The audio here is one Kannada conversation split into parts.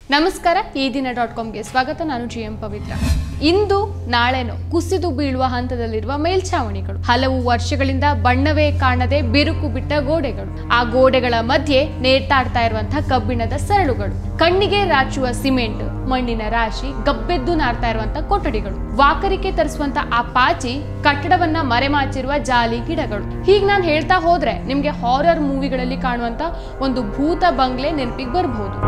ನಮಸ್ಕಾರ ಈ ದಿನ.comಗೆ ಸ್ವಾಗತ. ನಾನು ಜಿಎಂ ಪವಿತ್ರ. ಇಂದು ನಾಳೆನೋ ಕುಸಿದು ಬೀಳುವ ಹಂತದಲ್ಲಿರುವ ಮೇಲ್ಛಾವಣಿಗಳು, ಹಲವು ವರ್ಷಗಳಿಂದ ಬಣ್ಣವೇ ಕಾಣದೆ ಬಿರುಕು ಬಿಟ್ಟ ಗೋಡೆಗಳು, ಆ ಗೋಡೆಗಳ ಮಧ್ಯೆ ನೇತಾಡ್ತಾ ಇರುವಂತಹ ಕಬ್ಬಿಣದ ಸರಳುಗಳು, ಕಣ್ಣಿಗೆ ರಾಚುವ ಸಿಮೆಂಟ್, ಮಣ್ಣಿನ ರಾಶಿ, ಗಬ್ಬೆದ್ದು ನಾರ್ತಾ ಇರುವಂತಹ ಕೊಠಡಿಗಳು, ವಾಕರಿಕೆ ತರಿಸುವಂತ ಆ ಪಾಚಿ, ಕಟ್ಟಡವನ್ನ ಮರೆಮಾಚಿರುವ ಜಾಲಿ ಗಿಡಗಳು. ಹೀಗೆ ನಾನು ಹೇಳ್ತಾ ಹೋದ್ರೆ ನಿಮ್ಗೆ ಹಾರರ್ ಮೂವಿಗಳಲ್ಲಿ ಕಾಣುವಂತ ಒಂದು ಭೂತ ಬಂಗ್ಲೆ ನೆನಪಿಗೆ ಬರಬಹುದು.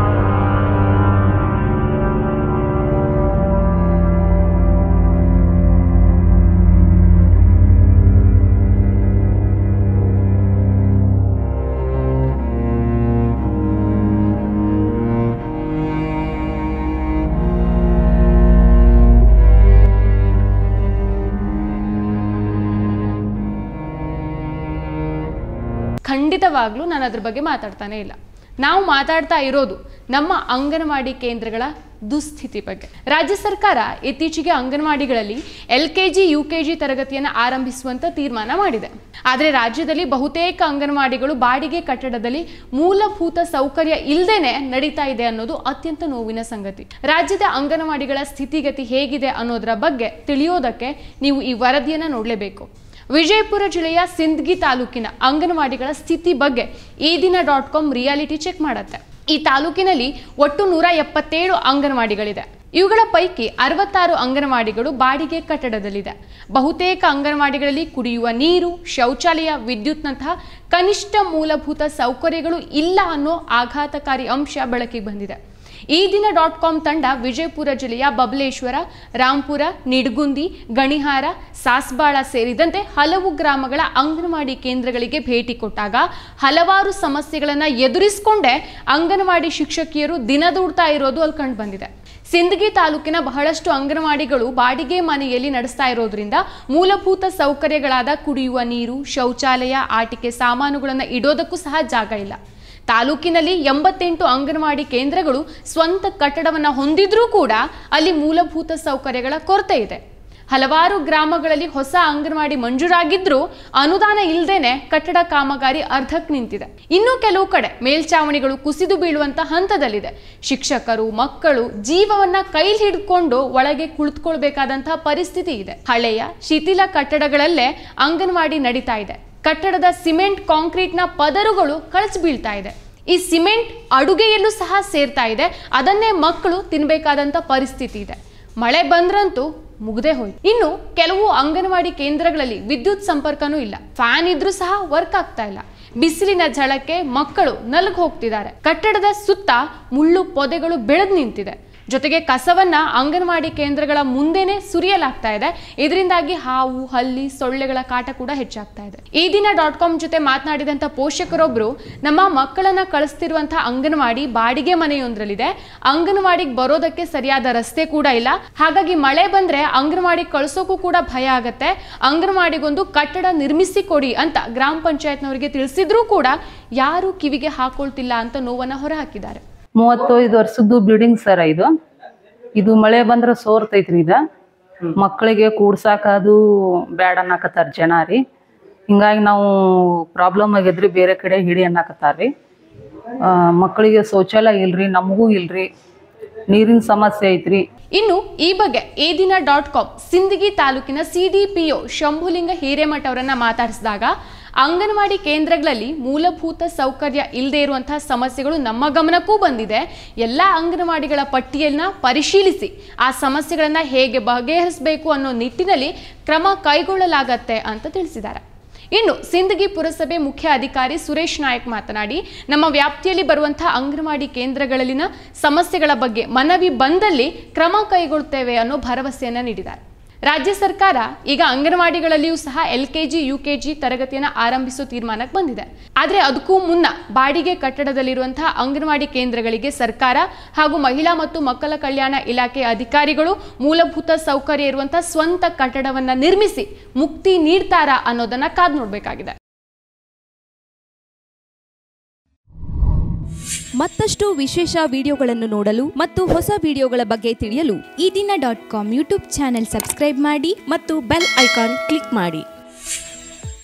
ಖಂಡಿತವಾಗ್ಲೂ ನಾನು ಅದ್ರ ಬಗ್ಗೆ ಮಾತಾಡ್ತಾನೆ ಇಲ್ಲ. ನಾವು ಮಾತಾಡ್ತಾ ಇರೋದು ನಮ್ಮ ಅಂಗನವಾಡಿ ಕೇಂದ್ರಗಳ ದುಸ್ಥಿತಿ ಬಗ್ಗೆ. ರಾಜ್ಯ ಸರ್ಕಾರ ಇತ್ತೀಚೆಗೆ ಅಂಗನವಾಡಿಗಳಲ್ಲಿ LKG UKG ತರಗತಿಯನ್ನು ಆರಂಭಿಸುವಂತ ತೀರ್ಮಾನ ಮಾಡಿದೆ. ಆದರೆ ರಾಜ್ಯದಲ್ಲಿ ಬಹುತೇಕ ಅಂಗನವಾಡಿಗಳು ಬಾಡಿಗೆ ಕಟ್ಟಡದಲ್ಲಿ ಮೂಲಭೂತ ಸೌಕರ್ಯ ಇಲ್ಲದೇನೆ ನಡೀತಾ ಇದೆ ಅನ್ನೋದು ಅತ್ಯಂತ ನೋವಿನ ಸಂಗತಿ. ರಾಜ್ಯದ ಅಂಗನವಾಡಿಗಳ ಸ್ಥಿತಿಗತಿ ಹೇಗಿದೆ ಅನ್ನೋದರ ಬಗ್ಗೆ ತಿಳಿಯೋದಕ್ಕೆ ನೀವು ಈ ವರದಿಯನ್ನ ನೋಡಲೇಬೇಕು. ವಿಜಯಪುರ ಜಿಲ್ಲೆಯ ಸಿಂದಗಿ ತಾಲೂಕಿನ ಅಂಗನವಾಡಿಗಳ ಸ್ಥಿತಿ ಬಗ್ಗೆ ಈ ದಿನ.com ರಿಯಾಲಿಟಿ ಚೆಕ್ ಮಾಡುತ್ತೆ. ಈ ತಾಲೂಕಿನಲ್ಲಿ ಒಟ್ಟು 177 ಅಂಗನವಾಡಿಗಳಿದೆ. ಇವುಗಳ ಪೈಕಿ 66 ಅಂಗನವಾಡಿಗಳು ಬಾಡಿಗೆ ಕಟ್ಟಡದಲ್ಲಿದೆ. ಬಹುತೇಕ ಅಂಗನವಾಡಿಗಳಲ್ಲಿ ಕುಡಿಯುವ ನೀರು, ಶೌಚಾಲಯ, ವಿದ್ಯುತ್ನಂತಹ ಕನಿಷ್ಠ ಮೂಲಭೂತ ಸೌಕರ್ಯಗಳು ಇಲ್ಲ ಅನ್ನೋ ಆಘಾತಕಾರಿ ಅಂಶ ಬೆಳಕಿಗೆ ಬಂದಿದೆ. ಈ ದಿನ.com ತಂಡ ವಿಜಯಪುರ ಜಿಲ್ಲೆಯ ಬಬಲೇಶ್ವರ, ರಾಂಪುರ, ನಿಡಗುಂದಿ, ಗಣಿಹಾರ, ಸಾಸ್ಬಾಳ ಸೇರಿದಂತೆ ಹಲವು ಗ್ರಾಮಗಳ ಅಂಗನವಾಡಿ ಕೇಂದ್ರಗಳಿಗೆ ಭೇಟಿ ಕೊಟ್ಟಾಗ ಹಲವಾರು ಸಮಸ್ಯೆಗಳನ್ನು ಎದುರಿಸಿಕೊಂಡೇ ಅಂಗನವಾಡಿ ಶಿಕ್ಷಕಿಯರು ದಿನದೂಡ್ತಾ ಇರೋದು ಅಲ್ಲಿ ಕಂಡು ಬಂದಿದೆ. ಸಿಂದಗಿ ತಾಲೂಕಿನ ಬಹಳಷ್ಟು ಅಂಗನವಾಡಿಗಳು ಬಾಡಿಗೆ ಮನೆಯಲ್ಲಿ ನಡೆಸ್ತಾ ಇರೋದ್ರಿಂದ ಮೂಲಭೂತ ಸೌಕರ್ಯಗಳಾದ ಕುಡಿಯುವ ನೀರು, ಶೌಚಾಲಯ, ಆಟಿಕೆ ಸಾಮಾನುಗಳನ್ನು ಇಡೋದಕ್ಕೂ ಸಹ ಜಾಗ ಇಲ್ಲ. ತಾಲೂಕಿನಲ್ಲಿ 88 ಅಂಗನವಾಡಿ ಕೇಂದ್ರಗಳು ಸ್ವಂತ ಕಟ್ಟಡವನ್ನು ಹೊಂದಿದ್ರೂ ಕೂಡ ಅಲ್ಲಿ ಮೂಲಭೂತ ಸೌಕರ್ಯಗಳ ಕೊರತೆ ಇದೆ. ಹಲವಾರು ಗ್ರಾಮಗಳಲ್ಲಿ ಹೊಸ ಅಂಗನವಾಡಿ ಮಂಜೂರಾಗಿದ್ರೂ ಅನುದಾನ ಇಲ್ಲದೇನೆ ಕಟ್ಟಡ ಕಾಮಗಾರಿ ಅರ್ಧಕ್ಕೆ ನಿಂತಿದೆ. ಇನ್ನು ಕೆಲವು ಕಡೆ ಮೇಲ್ಛಾವಣಿಗಳು ಕುಸಿದು ಬೀಳುವಂತ ಹಂತದಲ್ಲಿದೆ. ಶಿಕ್ಷಕರು, ಮಕ್ಕಳು ಜೀವವನ್ನ ಕೈಲಿ ಹಿಡ್ಕೊಂಡು ಒಳಗೆ ಕುಳಿತುಕೊಳ್ಬೇಕಾದಂತಹ ಪರಿಸ್ಥಿತಿ ಇದೆ. ಹಳೆಯ ಶಿಥಿಲ ಕಟ್ಟಡಗಳಲ್ಲೇ ಅಂಗನವಾಡಿ ನಡೀತಾ ಇದೆ. ಕಟ್ಟಡದ ಸಿಮೆಂಟ್, ಕಾಂಕ್ರೀಟ್ನ ಪದರುಗಳು ಕಳಚಿ ಬೀಳ್ತಾ ಇದೆ. ಈ ಸಿಮೆಂಟ್ ಅಡುಗೆಯಲ್ಲೂ ಸಹ ಸೇರ್ತಾ ಇದೆ. ಅದನ್ನೇ ಮಕ್ಕಳು ತಿನ್ಬೇಕಾದಂತ ಪರಿಸ್ಥಿತಿ ಇದೆ. ಮಳೆ ಬಂದ್ರಂತೂ ಮುಗ್ದೇ ಹೋಯ್ತು. ಇನ್ನು ಕೆಲವು ಅಂಗನವಾಡಿ ಕೇಂದ್ರಗಳಲ್ಲಿ ವಿದ್ಯುತ್ ಸಂಪರ್ಕನೂ ಇಲ್ಲ. ಫ್ಯಾನ್ ಇದ್ರೂ ಸಹ ವರ್ಕ್ ಆಗ್ತಾ ಇಲ್ಲ. ಬಿಸಿಲಿನ ಝಳಕ್ಕೆ ಮಕ್ಕಳು ನಲುಗ್ ಹೋಗ್ತಿದ್ದಾರೆ. ಕಟ್ಟಡದ ಸುತ್ತ ಮುಳ್ಳು ಪೊದೆಗಳು ಬೆಳೆದು ನಿಂತಿದೆ. ಜೊತೆಗೆ ಕಸವನ್ನ ಅಂಗನವಾಡಿ ಕೇಂದ್ರಗಳ ಮುಂದೆನೆ ಸುರಿಯಲಾಗ್ತಾ ಇದೆ. ಇದರಿಂದಾಗಿ ಹಾವು, ಹಲ್ಲಿ, ಸೊಳ್ಳೆಗಳ ಕಾಟ ಕೂಡ ಹೆಚ್ಚಾಗ್ತಾ ಇದೆ. ಈ ದಿನ.com ಜೊತೆ ಮಾತನಾಡಿದಂತ ಪೋಷಕರೊಬ್ರು, ನಮ್ಮ ಮಕ್ಕಳನ್ನ ಕಳಿಸ್ತಿರುವಂತಹ ಅಂಗನವಾಡಿ ಬಾಡಿಗೆ ಮನೆಯೊಂದರಲ್ಲಿದೆ. ಅಂಗನವಾಡಿಗೆ ಬರೋದಕ್ಕೆ ಸರಿಯಾದ ರಸ್ತೆ ಕೂಡ ಇಲ್ಲ. ಹಾಗಾಗಿ ಮಳೆ ಬಂದ್ರೆ ಅಂಗನವಾಡಿ ಕಳಿಸೋಕು ಕೂಡ ಭಯ ಆಗತ್ತೆ. ಅಂಗನವಾಡಿಗೊಂದು ಕಟ್ಟಡ ನಿರ್ಮಿಸಿ ಕೊಡಿ ಅಂತ ಗ್ರಾಮ ಪಂಚಾಯತ್ನವರಿಗೆ ತಿಳಿಸಿದ್ರೂ ಕೂಡ ಯಾರು ಕಿವಿಗೆ ಹಾಕೊಳ್ತಿಲ್ಲ ಅಂತ ನೋವನ್ನ ಹೊರಹಾಕಿದ್ದಾರೆ. 35 ವರ್ಷದ್ದು ಬಿಲ್ಡಿಂಗ್ ಸರ್ ಇದು ಮಳೆ ಬಂದ್ರೆ ಸೋರ್ತೈತ್ರಿ. ಇದ ಮಕ್ಕಳಿಗೆ ಕೂಡ್ಸಾಕ ಅದು ಬ್ಯಾಡ ಅನ್ನಕತ್ತಾರ ಜನ ರೀ. ಹಿಂಗಾಗಿ ನಾವು ಪ್ರಾಬ್ಲಮ್ ಆಗಿದ್ರಿ, ಬೇರೆ ಕಡೆ ಹಿಡಿ ಅನ್ನಕತ್ತಾರ್ರಿ. ಮಕ್ಕಳಿಗೆ ಶೌಚಾಲಯ ಇಲ್ರಿ, ನಮಗೂ ಇಲ್ರಿ, ನೀರಿನ ಸಮಸ್ಯೆ ಐತ್ರಿ. ಇನ್ನು ಈ ಬಗ್ಗೆ ಈ ದಿನ.com ಸಿಂದಗಿ ತಾಲೂಕಿನ CDPO ಶಂಭುಲಿಂಗ ಹಿರೇಮಠ ಅವರನ್ನ ಮಾತಾಡಿಸಿದಾಗ, ಅಂಗನವಾಡಿ ಕೇಂದ್ರಗಳಲ್ಲಿ ಮೂಲಭೂತ ಸೌಕರ್ಯ ಇಲ್ಲದೆ ಇರುವಂತಹ ಸಮಸ್ಯೆಗಳು ನಮ್ಮ ಗಮನಕ್ಕೂ ಬಂದಿದೆ. ಎಲ್ಲ ಅಂಗನವಾಡಿಗಳ ಪಟ್ಟಿಯನ್ನ ಪರಿಶೀಲಿಸಿ ಆ ಸಮಸ್ಯೆಗಳನ್ನ ಹೇಗೆ ಬಗೆಹರಿಸಬೇಕು ಅನ್ನೋ ನಿಟ್ಟಿನಲ್ಲಿ ಕ್ರಮ ಕೈಗೊಳ್ಳಲಾಗತ್ತೆ ಅಂತ ತಿಳಿಸಿದ್ದಾರೆ. ಇನ್ನು ಸಿಂದಗಿ ಪುರಸಭೆ ಮುಖ್ಯ ಅಧಿಕಾರಿ ಸುರೇಶ್ ನಾಯಕ್ ಮಾತನಾಡಿ, ನಮ್ಮ ವ್ಯಾಪ್ತಿಯಲ್ಲಿ ಬರುವಂತಹ ಅಂಗನವಾಡಿ ಕೇಂದ್ರಗಳಲ್ಲಿನ ಸಮಸ್ಯೆಗಳ ಬಗ್ಗೆ ಮನವಿ ಬಂದಲ್ಲಿ ಕ್ರಮ ಕೈಗೊಳ್ಳುತ್ತೇವೆ ಅನ್ನೋ ಭರವಸೆಯನ್ನ ನೀಡಿದ್ದಾರೆ. ರಾಜ್ಯ ಸರ್ಕಾರ ಈಗ ಅಂಗನವಾಡಿಗಳಲ್ಲಿಯೂ ಸಹ LKG UKG ತರಗತಿಯನ್ನು ಆರಂಭಿಸೋ ತೀರ್ಮಾನಕ್ಕೆ ಬಂದಿದೆ. ಆದರೆ ಅದಕ್ಕೂ ಮುನ್ನ ಬಾಡಿಗೆ ಕಟ್ಟಡದಲ್ಲಿರುವಂತಹ ಅಂಗನವಾಡಿ ಕೇಂದ್ರಗಳಿಗೆ ಸರ್ಕಾರ ಹಾಗೂ ಮಹಿಳಾ ಮತ್ತು ಮಕ್ಕಳ ಕಲ್ಯಾಣ ಇಲಾಖೆ ಅಧಿಕಾರಿಗಳು ಮೂಲಭೂತ ಸೌಕರ್ಯ ಇರುವಂತಹ ಸ್ವಂತ ಕಟ್ಟಡವನ್ನ ನಿರ್ಮಿಸಿ ಮುಕ್ತಿ ನೀಡ್ತಾರಾ ಅನ್ನೋದನ್ನ ಕಾದು ನೋಡಬೇಕಾಗಿದೆ. ಮತ್ತಷ್ಟು ವಿಶೇಷ ವಿಡಿಯೋಗಳನ್ನು ನೋಡಲು ಮತ್ತು ಹೊಸ ವಿಡಿಯೋಗಳ ಬಗ್ಗೆ ತಿಳಿಯಲು ಈ ದಿನ.com ಯೂಟ್ಯೂಬ್ ಚಾನೆಲ್ ಸಬ್ಸ್ಕ್ರೈಬ್ ಮಾಡಿ ಮತ್ತು ಬೆಲ್ ಐಕಾನ್ ಕ್ಲಿಕ್ ಮಾಡಿ.